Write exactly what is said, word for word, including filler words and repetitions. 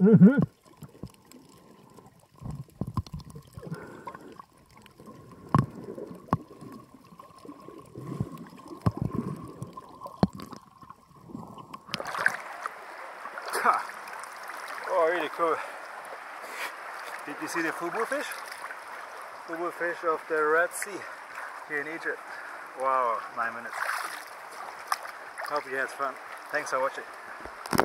Mm-hmm. Oh, really cool. Did you see the fubu fish? Fubu fish of the Red Sea here in Egypt. Wow, nine minutes. Hope you had fun. Thanks for watching.